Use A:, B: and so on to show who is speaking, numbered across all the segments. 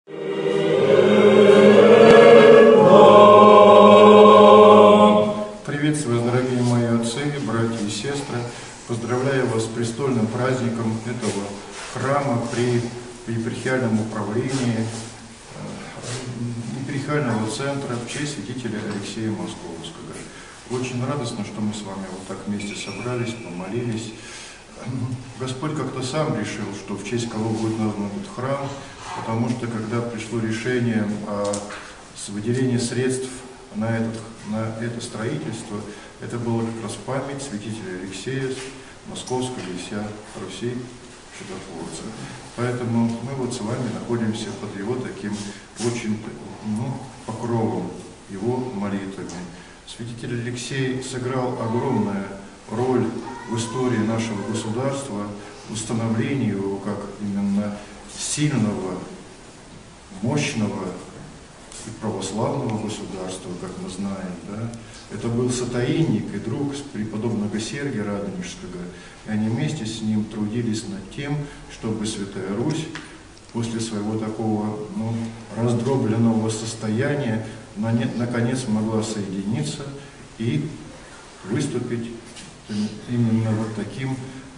A: Приветствую, дорогие мои отцы, братья и сестры. Поздравляю вас с престольным праздником этого храма при епархиальном управлении епархиального центра в честь святителя Алексея Московского. Очень радостно, что мы с вами вот так вместе собрались, помолились. Господь как-то сам решил, что в честь кого будет назван этот храм, потому что когда пришло решение о выделении средств на это строительство, это было как раз память святителя Алексея Московского и вся Руси чудотворца. Поэтому мы вот с вами находимся под его таким очень покровом, его молитвами. Святитель Алексей сыграл огромную роль в истории нашего государства, в установлении его как именно сильного, мощного и православного государства, как мы знаем. Да? Это был сотаинник и друг преподобного Сергия Радонежского, и они вместе с ним трудились над тем, чтобы Святая Русь после своего такого раздробленного состояния наконец могла соединиться и выступить именно вот таким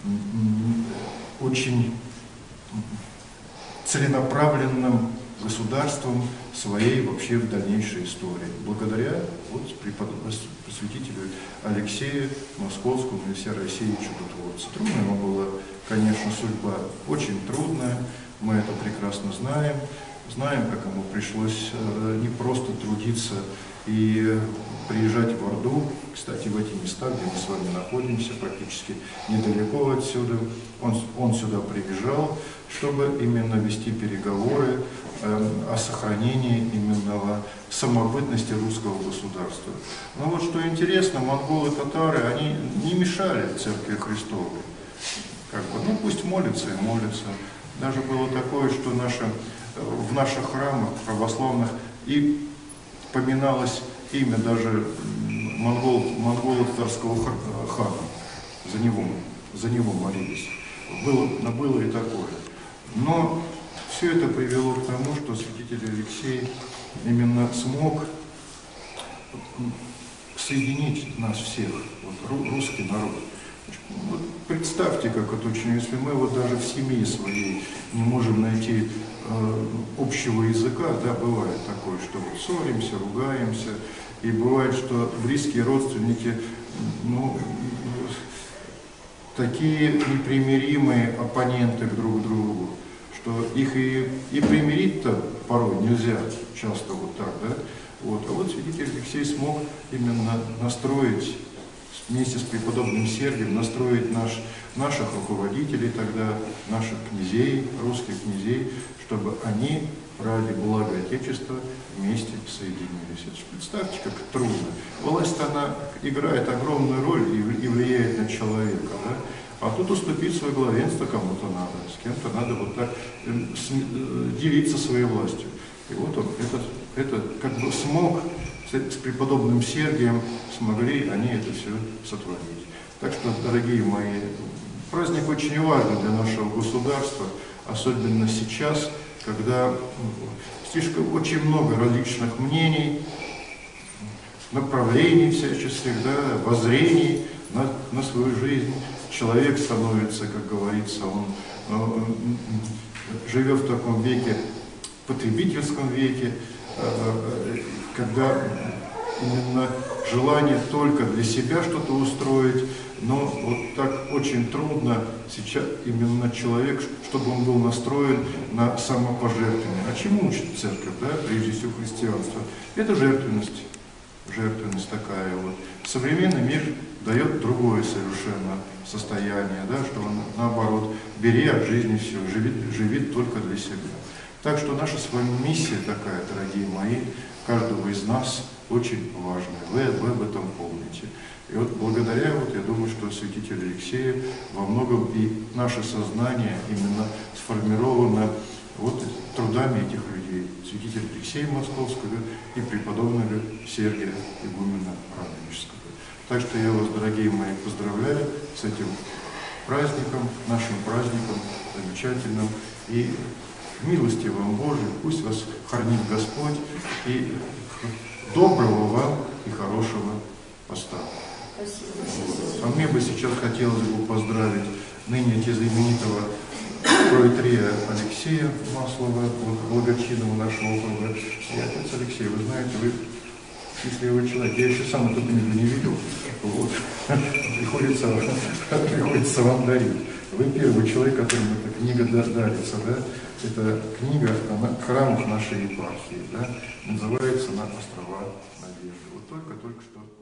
A: очень целенаправленным государством своей вообще в дальнейшей истории. Благодаря святителю Алексею Московскому и всей России чудотворцу. Трудная ему была, конечно, судьба, очень трудная, мы это прекрасно знаем. Знаем, как ему пришлось не просто трудиться и приезжать в Орду, кстати, в эти места, где мы с вами находимся, практически недалеко отсюда. Он сюда приезжал, чтобы именно вести переговоры о сохранении именно самобытности русского государства. Но вот что интересно, монголы-татары, они не мешали Церкви Христовой. Пусть молятся и молятся. Даже было такое, что в наших храмах православных и поминалось имя даже монголо-татарского хана. За него молились. Было и такое. Но все это привело к тому, что святитель Алексей именно смог соединить нас всех, русский народ. Представьте, как это очень, если мы даже в семье своей не можем найти общего языка, да, бывает такое, что ссоримся, ругаемся, и бывает, что близкие родственники, такие непримиримые оппоненты друг к другу, что их и примирить-то порой нельзя, часто вот так, да. А вот святитель Алексей смог именно настроить, вместе с преподобным Сергием, настроить наших руководителей тогда, наших князей, русских князей, чтобы они ради блага Отечества вместе соединились. Представьте, как трудно. Власть, она играет огромную роль и влияет на человека. Да? А тут уступить свое главенство кому-то надо, с кем-то надо вот так делиться своей властью. И вот он это как бы смог, с преподобным Сергием смогли они это все сотворить. Так что, дорогие мои, праздник очень важен для нашего государства, особенно сейчас, когда слишком очень много различных мнений, направлений всяческих, да, воззрений на свою жизнь. Человек становится, как говорится, он живет в таком веке, потребительском веке, когда именно желание только для себя что-то устроить, но вот так очень трудно сейчас именно человек, чтобы он был настроен на самопожертвование. А чему учит церковь, да, прежде всего христианство? Это жертвенность такая вот. Современный мир дает другое совершенно состояние, да, что он наоборот, бери от жизни все, живи только для себя. Так что наша с вами миссия такая, дорогие мои, каждого из нас очень важная. Вы об этом помните. И вот благодаря, я думаю, что святитель Алексея во многом и наше сознание именно сформировано трудами этих людей. Святителя Алексея Московского и преподобного Сергия игумена Радонежского. Так что я вас, дорогие мои, поздравляю с этим праздником, нашим праздником замечательным. И Милости вам Божией, пусть вас хранит Господь, и доброго вам и хорошего поста. А мне бы сейчас хотелось бы поздравить ныне знаменитого проитерея Алексея Маслова, благочинного нашего округа. И отец Алексей, вы знаете, вы счастливый человек. Я еще сам эту книгу не видел. Вот. Приходится вам дарить. Вы первый человек, которому эта книга дарится. Да? Это книга о храмах нашей епархии. Да? Называется «На острова надежды». Вот только что